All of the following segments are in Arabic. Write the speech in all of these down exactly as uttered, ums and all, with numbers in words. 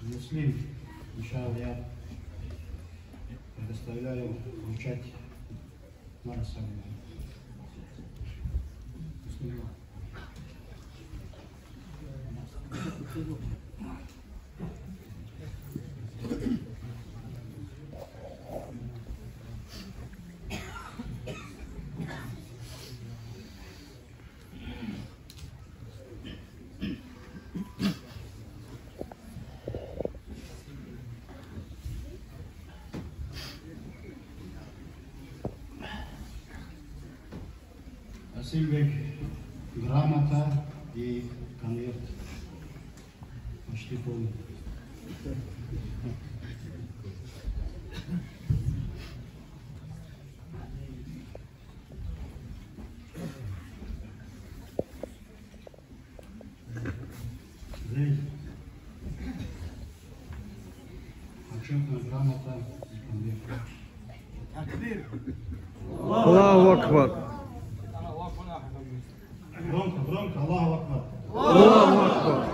Муслим, иншаллах, я предоставляю вручать Марасами. Асилбек, грамота и конверт. Почти полный. Здесь почетная грамота и конверт. Такбир. Аллаху акбар. Громко, громко, Аллаху акбар. Аллаху акбар.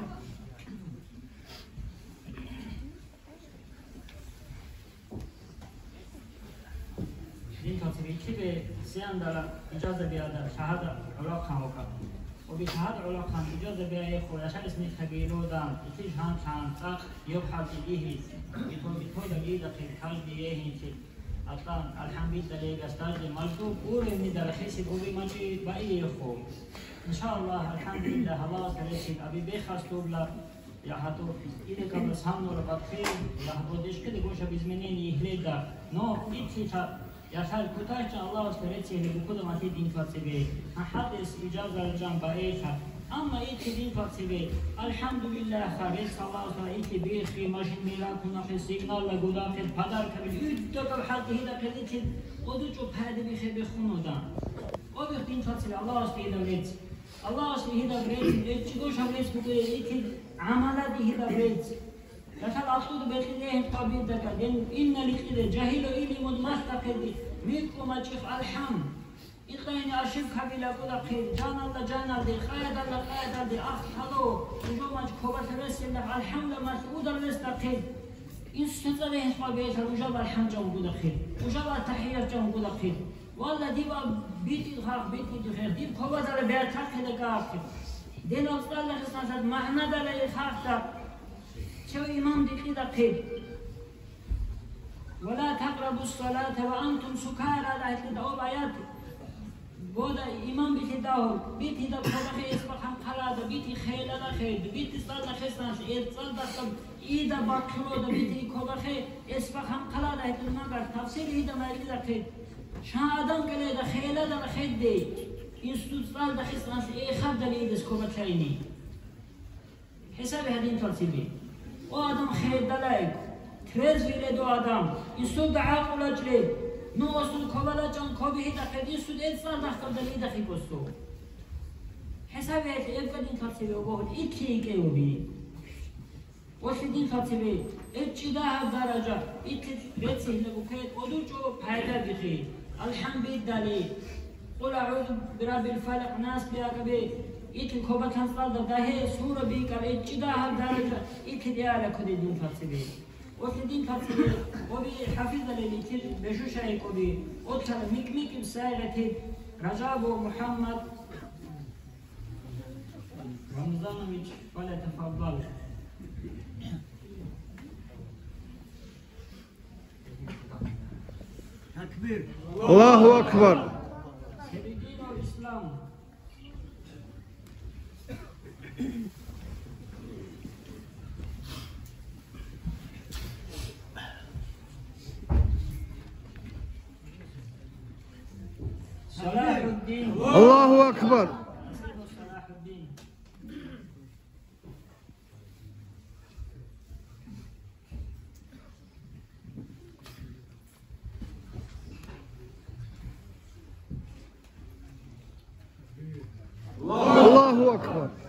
این کاتبی که به سیان داره اجازه بیاده شهاد علاق خان وکرد و به شهاد علاق خان اجازه بیاده خودش اسمی خبیلو دان ایتیش هم چند تاق یبحث ایهی ایتو بیتو دلی دقیق کل بیهی که اصلا الحمدلله لیگ استاج مالتو پوره می در خیسی بوبی منچی با ایه خوب انشاءالله الحمدلله حالا کلیشید ابی بخواستو بلا یا حتی ایده که بس هم نور بدخیر یا حتی دشکل گوشه بیزمینین ایهلی دار نو ایتی تا یا شاید کوتاهش الله استرچه لبکود ماتی دین فاتبه حدث اجازه جان باید اما ایتی دین فاتبه الحمدلله خارج الله استرچه ایتی بیخی ماشین میرا کنه سیگنال لگودان خد پدر کبیل ایتا که حتی هیدا کدیتی خودو چو پده بیخی بخونودان او بیخ دین فاتبه الله استرچه هیدا برید الله استرچه هیدا برید چی گوش هم برید بگوید ایتی عملاتی هیدا برید مثلا اصول بخیره قابل دکردن این نلیخیده جاهل و ایلی مدمست دکردی میکو مچیخ الحمد این قیانی ارشیف قبیله بودا خیر جان الله جان الله خاید الله خاید الله اخ حلو اونجا مچ کوبت رسید الحمد مسعود رسید خیر این ستاره حساب بیت اونجا الحمد جان بودا خیر اونجا تحیات جان بودا خیر والله دیوا بیتی خاک بیتی خیر دی کوبت الله بیت خیر کاف دین اصل الله خصاصت معنی داره خاک شو إمام دقيق دقيق ولا تقربوا الصلاة وأنتم سكارى لا تدعوا آيات بودا إمام بتدعوا بيتي دا بخبخي اسبقهم خلادا بيتي خيلا دا خيد بيتي صلاة خسناش إيد صلاة إيدا باكلو دا بيتي كبخي اسبقهم خلادا هيك المنبر تفسير إيدا ما إيدا خيد شان آدم كلي دا خيلا دا خيد دي إنستوت صلاة دا خسناش إيه خب دا إيدس كبخيني حساب هدين ترتيبي او آدم خیر دلایگ ترز ویله دو آدم این سود عقل اجلی نو اصول کوالا جان کابی هی دقیق این سود اید سال دختر دلی دقیق استو حسابی هیت ایب کدین ترتیبه و باید ایت که ایگه و بی وشی دین ترتیبه ایت چی ده هف درجه ایت رد سهله بکید او دو جو پیدا بخید الحمد دلی قل اعوذ برب الفلق ناس بیا کبی ایت کوبت هنسال در دهه سور بی کر ایت چی ده هر درجه ایت دیاره کدی دین فلسفه وقتی دین فلسفه و بی حفیظ لیلی تیر بشوش ای کبی اتر میک میک بسایره تیر رجاب و محمد رمضانویچ ولی تفضل تکبیر الله اکبر سریدین و اسلام صلاح الدين الله أكبر صلاح الدين الله أكبر